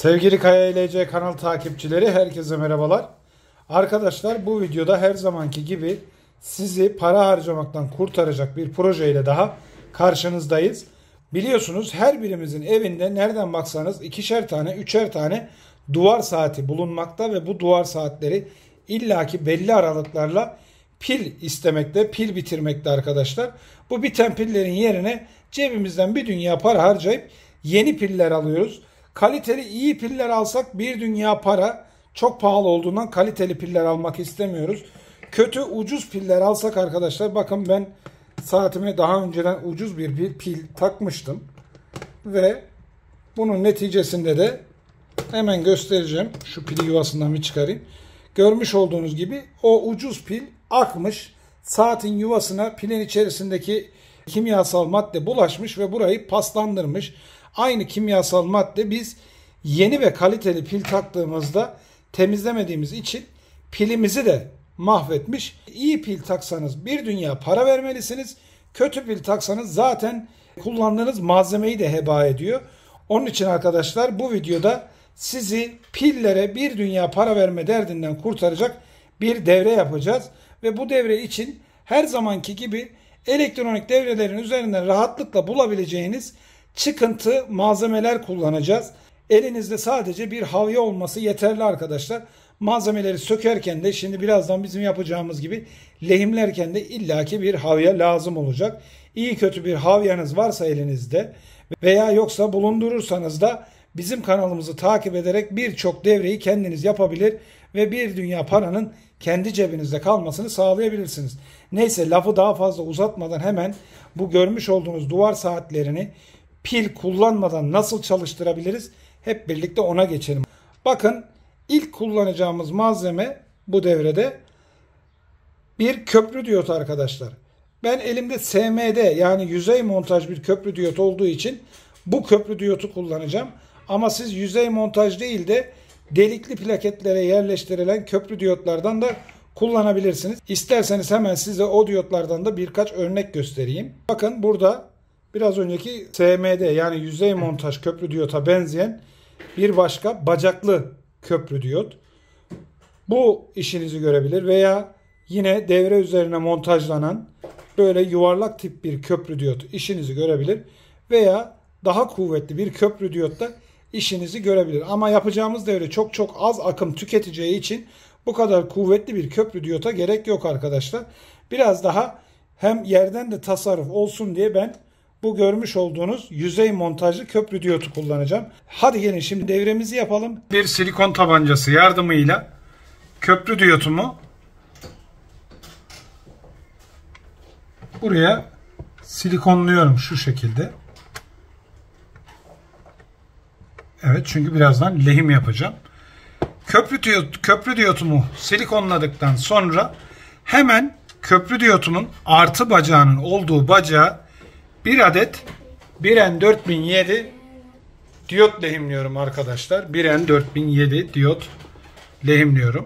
Sevgili Kaya İLC kanal takipçileri, herkese merhabalar. Arkadaşlar, bu videoda her zamanki gibi sizi para harcamaktan kurtaracak bir projeyle daha karşınızdayız. Biliyorsunuz her birimizin evinde nereden baksanız ikişer tane, üçer tane duvar saati bulunmakta ve bu duvar saatleri illaki belli aralıklarla pil istemekte, pil bitirmekte arkadaşlar. Bu biten pillerin yerine cebimizden bir dünya para harcayıp yeni piller alıyoruz. Kaliteli iyi piller alsak bir dünya para, çok pahalı olduğundan kaliteli piller almak istemiyoruz. Kötü ucuz piller alsak arkadaşlar, bakın ben saatime daha önceden ucuz bir pil takmıştım. Ve bunun neticesinde de hemen göstereceğim. Şu pili yuvasından bir çıkarayım. Görmüş olduğunuz gibi o ucuz pil akmış. Saatin yuvasına pilin içerisindeki kimyasal madde bulaşmış ve burayı paslandırmış. Aynı kimyasal madde biz yeni ve kaliteli pil taktığımızda temizlemediğimiz için pilimizi de mahvetmiş. İyi pil taksanız bir dünya para vermelisiniz. Kötü pil taksanız zaten kullandığınız malzemeyi de heba ediyor. Onun için arkadaşlar bu videoda sizi pillere bir dünya para verme derdinden kurtaracak bir devre yapacağız. Ve bu devre için her zamanki gibi elektronik devrelerin üzerinden rahatlıkla bulabileceğiniz çıkıntı malzemeler kullanacağız. Elinizde sadece bir havya olması yeterli arkadaşlar. Malzemeleri sökerken de şimdi birazdan bizim yapacağımız gibi lehimlerken de illaki bir havya lazım olacak. İyi kötü bir havyanız varsa elinizde veya yoksa bulundurursanız da bizim kanalımızı takip ederek birçok devreyi kendiniz yapabilir ve bir dünya paranın kendi cebinizde kalmasını sağlayabilirsiniz. Neyse, lafı daha fazla uzatmadan hemen bu görmüş olduğunuz duvar saatlerini pil kullanmadan nasıl çalıştırabiliriz? Hep birlikte ona geçelim. Bakın, ilk kullanacağımız malzeme bu devrede bir köprü diyot arkadaşlar. Ben elimde SMD yani yüzey montaj bir köprü diyot olduğu için bu köprü diyotu kullanacağım. Ama siz yüzey montaj değil de delikli plaketlere yerleştirilen köprü diyotlardan da kullanabilirsiniz. İsterseniz hemen size o diyotlardan da birkaç örnek göstereyim. Bakın burada biraz önceki SMD yani yüzey montaj köprü diyota benzeyen bir başka bacaklı köprü diyot. Bu işinizi görebilir veya yine devre üzerine montajlanan böyle yuvarlak tip bir köprü diyot işinizi görebilir veya daha kuvvetli bir köprü diyot da işinizi görebilir. Ama yapacağımız devre çok az akım tüketeceği için bu kadar kuvvetli bir köprü diyota gerek yok arkadaşlar. Biraz daha hem yerden de tasarruf olsun diye ben bu görmüş olduğunuz yüzey montajlı köprü diyotu kullanacağım. Hadi gelin şimdi devremizi yapalım. Bir silikon tabancası yardımıyla köprü diyotumu buraya silikonluyorum şu şekilde. Evet, çünkü birazdan lehim yapacağım. Köprü diyotumu silikonladıktan sonra hemen köprü diyotumun artı bacağının olduğu bacağa bir adet 1N4007 diyot lehimliyorum arkadaşlar. 1N4007 diyot lehimliyorum.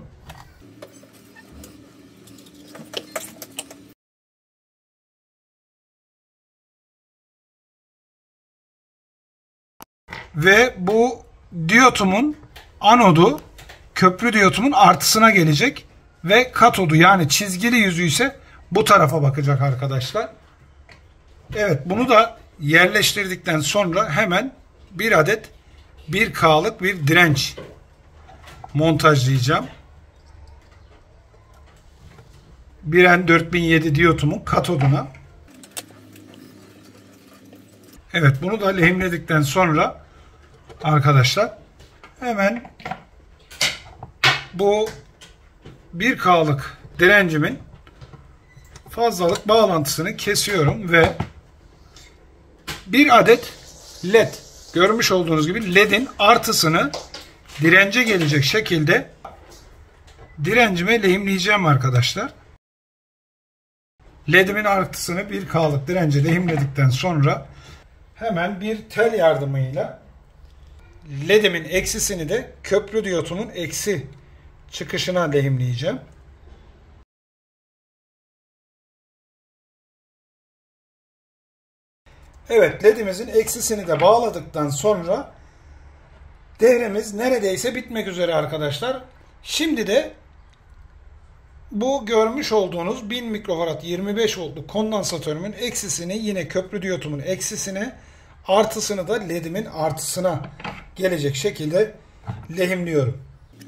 Ve bu diyotumun anodu köprü diyotumun artısına gelecek ve katodu yani çizgili yüzü ise bu tarafa bakacak arkadaşlar. Evet, bunu da yerleştirdikten sonra hemen bir adet 1K'lık bir direnç montajlayacağım. 1N4007 diyotumun katoduna. Evet, bunu da lehimledikten sonra arkadaşlar hemen bu 1K'lık direncimin fazlalık bağlantısını kesiyorum ve bir adet led, görmüş olduğunuz gibi ledin artısını dirence gelecek şekilde direncime lehimleyeceğim arkadaşlar. Ledimin artısını 1K'lık dirence lehimledikten sonra hemen bir tel yardımıyla ledimin eksisini de köprü diyotunun eksi çıkışına lehimleyeceğim. Evet, ledimizin eksisini de bağladıktan sonra Devremiz neredeyse bitmek üzere arkadaşlar. Şimdi de bu görmüş olduğunuz 1000 mikrofarad 25 voltluk kondansatörümün eksisini yine köprü diyotumun eksisine, artısını da LED'imin artısına gelecek şekilde lehimliyorum.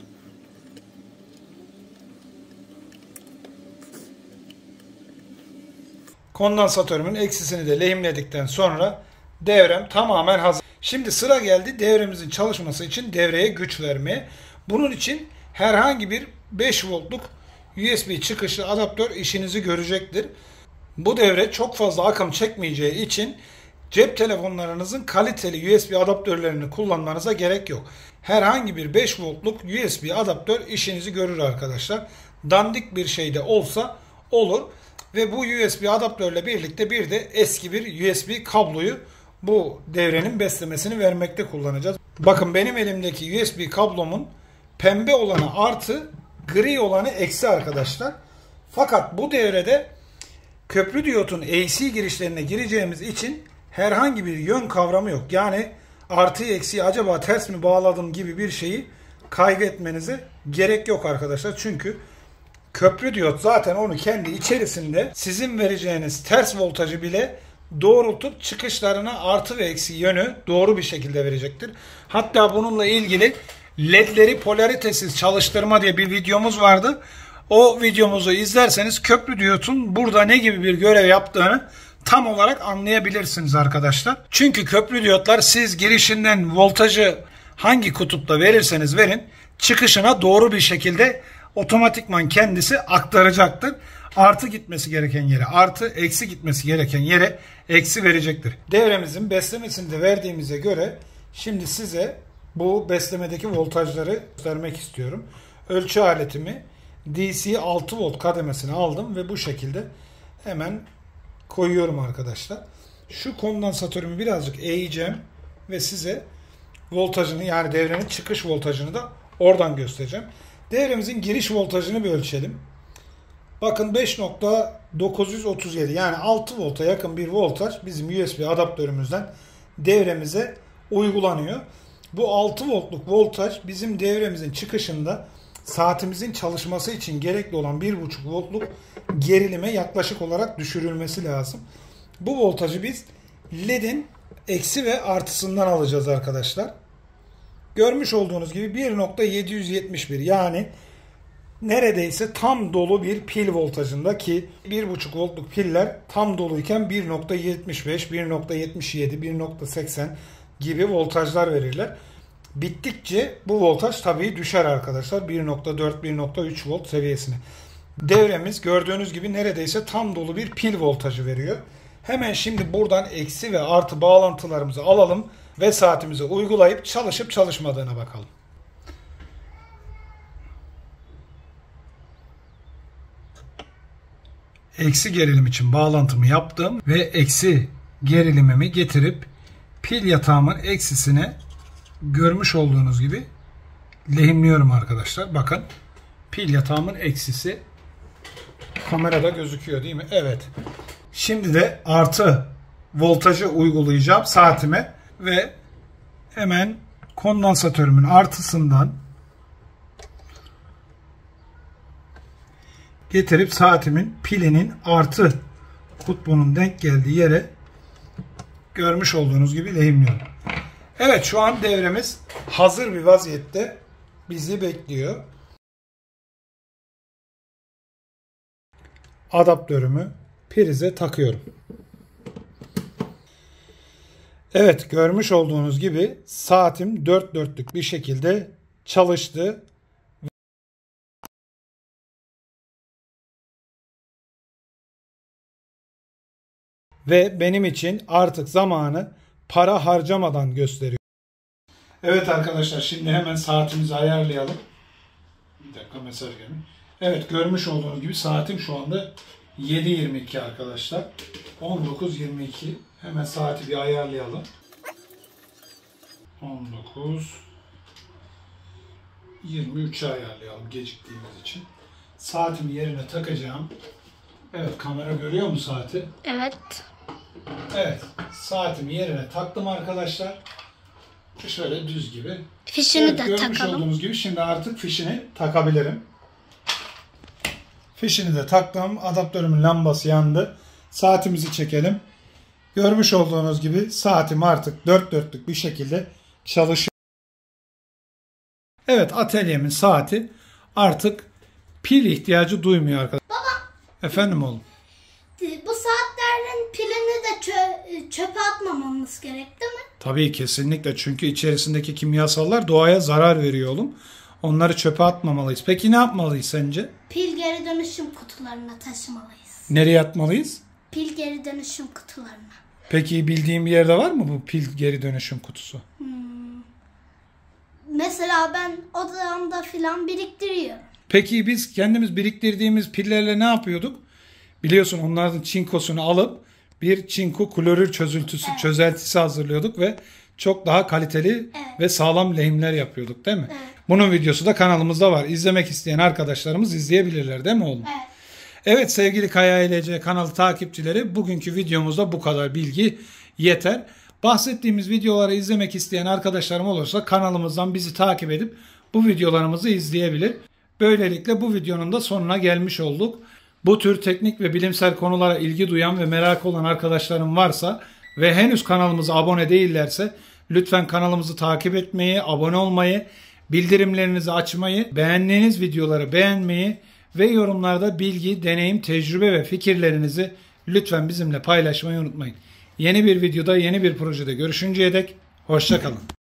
Kondansatörümün eksisini de lehimledikten sonra devrem tamamen hazır. Şimdi sıra geldi devremizin çalışması için devreye güç vermeye. Bunun için herhangi bir 5 voltluk USB çıkışlı adaptör işinizi görecektir. Bu devre çok fazla akım çekmeyeceği için cep telefonlarınızın kaliteli USB adaptörlerini kullanmanıza gerek yok. Herhangi bir 5 voltluk USB adaptör işinizi görür arkadaşlar. Dandik bir şey de olsa olur. Ve bu USB adaptörle birlikte bir de eski bir USB kabloyu bu devrenin beslemesini vermekte kullanacağız. Bakın benim elimdeki USB kablomun pembe olanı artı, gri olanı eksi arkadaşlar. Fakat bu devrede köprü diyotun AC girişlerine gireceğimiz için herhangi bir yön kavramı yok. Yani artıyı eksiği acaba ters mi bağladım gibi bir şeyi kaygı etmenize gerek yok arkadaşlar. Çünkü köprü diyot zaten onu kendi içerisinde sizin vereceğiniz ters voltajı bile doğrultup çıkışlarına artı ve eksi yönü doğru bir şekilde verecektir. Hatta bununla ilgili LED'leri polaritesiz çalıştırma diye bir videomuz vardı. O videomuzu izlerseniz köprü diyotun burada ne gibi bir görev yaptığını tam olarak anlayabilirsiniz arkadaşlar. Çünkü köprü diyotlar siz girişinden voltajı hangi kutupta verirseniz verin çıkışına doğru bir şekilde otomatikman kendisi aktaracaktır. Artı gitmesi gereken yere artı, eksi gitmesi gereken yere eksi verecektir. Devremizin beslemesini de verdiğimize göre şimdi size bu beslemedeki voltajları göstermek istiyorum. Ölçü aletimi DC 6 volt kademesine aldım ve bu şekilde hemen koyuyorum arkadaşlar. Şu kondansatörümü birazcık eğeceğim ve size voltajını, yani devrenin çıkış voltajını da oradan göstereceğim. Devremizin giriş voltajını bir ölçelim. Bakın 5.937 yani 6 volta yakın bir voltaj bizim USB adaptörümüzden devremize uygulanıyor. Bu 6 voltluk voltaj bizim devremizin çıkışında saatimizin çalışması için gerekli olan 1.5 voltluk gerilime yaklaşık olarak düşürülmesi lazım. Bu voltajı biz LED'in eksi ve artısından alacağız arkadaşlar. Görmüş olduğunuz gibi 1.771 yani neredeyse tam dolu bir pil voltajında, ki 1.5 voltluk piller tam doluyken 1.75, 1.77, 1.80 gibi voltajlar verirler. Bittikçe bu voltaj tabii düşer arkadaşlar. 1.4, 1.3 volt seviyesine. Devremiz gördüğünüz gibi neredeyse tam dolu bir pil voltajı veriyor. Hemen şimdi buradan eksi ve artı bağlantılarımızı alalım ve saatimize uygulayıp çalışıp çalışmadığına bakalım. Eksi gerilim için bağlantımı yaptım ve eksi gerilimimi getirip pil yatağımın eksisine görmüş olduğunuz gibi lehimliyorum arkadaşlar. Bakın pil yatağımın eksisi kamerada gözüküyor değil mi? Evet. Şimdi de artı voltajı uygulayacağım saatime ve hemen kondansatörümün artısından getirip saatimin pilinin artı kutbunun denk geldiği yere görmüş olduğunuz gibi lehimliyorum. Evet, şu an devremiz hazır bir vaziyette bizi bekliyor. Adaptörümü prize takıyorum. Evet, görmüş olduğunuz gibi saatim dört dörtlük bir şekilde çalıştı. Ve benim için artık zamanı para harcamadan gösteriyor. Evet arkadaşlar, şimdi hemen saatimizi ayarlayalım. Bir dakika, mesaj gelmiş. Evet, görmüş olduğunuz gibi saatim şu anda 7.22 arkadaşlar. 19.22. Hemen saati bir ayarlayalım. 19.23'e ayarlayalım geciktiğimiz için. Saatimi yerine takacağım. Evet, kamera görüyor mu saati? Evet. Evet, saatimi yerine taktım arkadaşlar. Şöyle düz gibi. Fişini de görmüş takalım. olduğunuz gibi şimdi artık fişini takabilirim. Fişini de taktım. Adaptörümün lambası yandı. Saatimizi çekelim. Görmüş olduğunuz gibi saatim artık dört dörtlük bir şekilde çalışıyor. Evet, atölyemin saati artık pil ihtiyacı duymuyor arkadaşlar. Baba. Efendim oğlum. Bu saatlerin pilini de çöpe atmamamız gerek değil mi? Tabii kesinlikle, çünkü içerisindeki kimyasallar doğaya zarar veriyor oğlum. Onları çöpe atmamalıyız. Peki ne yapmalıyız sence? Pil geri dönüşüm kutularına taşımalıyız. Nereye atmalıyız? Pil geri dönüşüm kutularına. Peki bildiğim bir yerde var mı bu pil geri dönüşüm kutusu? Mesela ben odamda filan biriktiriyorum. Peki biz kendimiz biriktirdiğimiz pillerle ne yapıyorduk? Biliyorsun onların çinkosunu alıp bir çinko klorür çözeltisi hazırlıyorduk ve çok daha kaliteli ve sağlam lehimler yapıyorduk değil mi? Evet. Bunun videosu da kanalımızda var. İzlemek isteyen arkadaşlarımız izleyebilirler değil mi oğlum? Evet. Evet sevgili Kaya ILC kanalı takipçileri, bugünkü videomuzda bu kadar bilgi yeter. Bahsettiğimiz videoları izlemek isteyen arkadaşlarım olursa kanalımızdan bizi takip edip bu videolarımızı izleyebilir. Böylelikle bu videonun da sonuna gelmiş olduk. Bu tür teknik ve bilimsel konulara ilgi duyan ve merakı olan arkadaşlarım varsa ve henüz kanalımıza abone değillerse lütfen kanalımızı takip etmeyi, abone olmayı, bildirimlerinizi açmayı, beğendiğiniz videoları beğenmeyi ve yorumlarda bilgi, deneyim, tecrübe ve fikirlerinizi lütfen bizimle paylaşmayı unutmayın. Yeni bir videoda, yeni bir projede görüşünceye dek hoşça kalın.